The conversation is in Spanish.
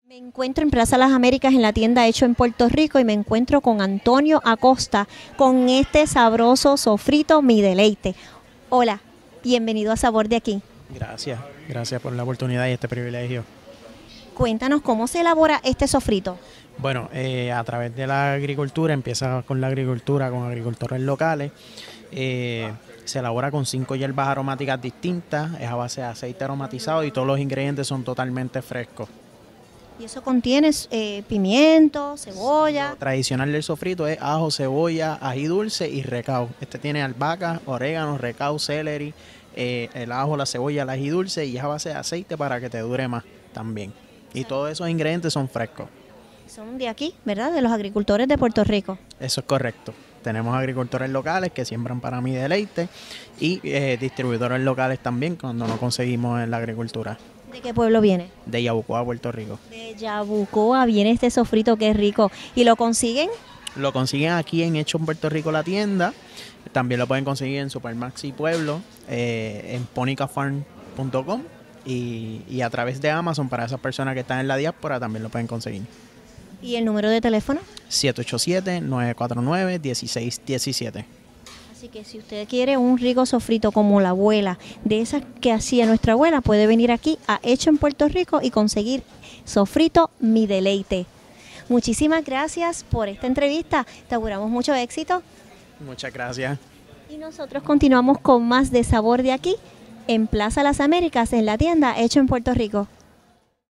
Me encuentro en Plaza Las Américas en la tienda Hecho en Puerto Rico y me encuentro con Antonio Acosta con este sabroso sofrito Mi Deleite. Hola, bienvenido a Sabor de Aquí. Gracias por la oportunidad y este privilegio. Cuéntanos cómo se elabora este sofrito. Bueno, a través de la agricultura, empieza con la agricultura, con agricultores locales. Se elabora con 5 hierbas aromáticas distintas, es a base de aceite aromatizado y todos los ingredientes son totalmente frescos. Y eso contiene pimiento, cebolla. Lo tradicional del sofrito es ajo, cebolla, ají dulce y recao. Este tiene albahaca, orégano, recao, celery, el ajo, la cebolla, el ají dulce y es a base de aceite para que te dure más también. Y todos esos ingredientes son frescos. Son de aquí, ¿verdad? De los agricultores de Puerto Rico. Eso es correcto. Tenemos agricultores locales que siembran para Mi Deleite y distribuidores locales también cuando no conseguimos en la agricultura. ¿De qué pueblo viene? De Yabucoa, Puerto Rico. De Yabucoa viene este sofrito que es rico. ¿Y lo consiguen? Lo consiguen aquí en Hecho en Puerto Rico la tienda. También lo pueden conseguir en Supermaxi Pueblo, en ponicafarm.com y a través de Amazon para esas personas que están en la diáspora también lo pueden conseguir. ¿Y el número de teléfono? 787-949-1617. Así que si usted quiere un rico sofrito como la abuela, de esas que hacía nuestra abuela, puede venir aquí a Hecho en Puerto Rico y conseguir sofrito Mi Deleite. Muchísimas gracias por esta entrevista. Te auguramos mucho éxito. Muchas gracias. Y nosotros continuamos con más de Sabor de Aquí en Plaza Las Américas, en la tienda Hecho en Puerto Rico.